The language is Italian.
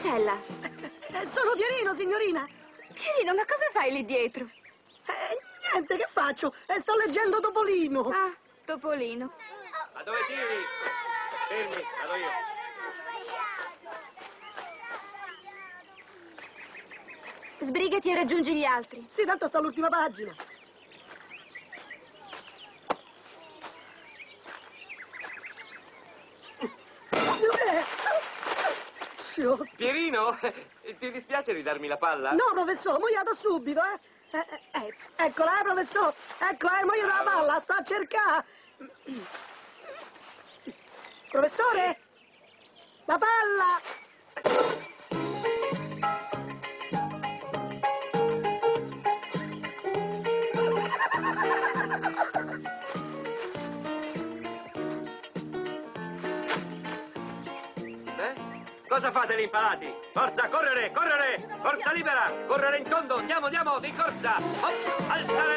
Marcella. Sono Pierino, signorina. Pierino, ma cosa fai lì dietro? Niente, che faccio? Sto leggendo Topolino. Ah, Topolino. Ma dove tiri? Fermi, vado io. Sbrigati e raggiungi gli altri. Sì, tanto sto all'ultima pagina. Pierino, ti dispiace ridarmi la palla? No, professore, mo io vado subito, Eccola, professore. Eccola, mo io la palla, sto a cercare. Professore? La palla! Cosa fate lì impalati? Forza, correre, correre! Forza libera! Correre in tondo! Andiamo, andiamo, di corsa! Alzare!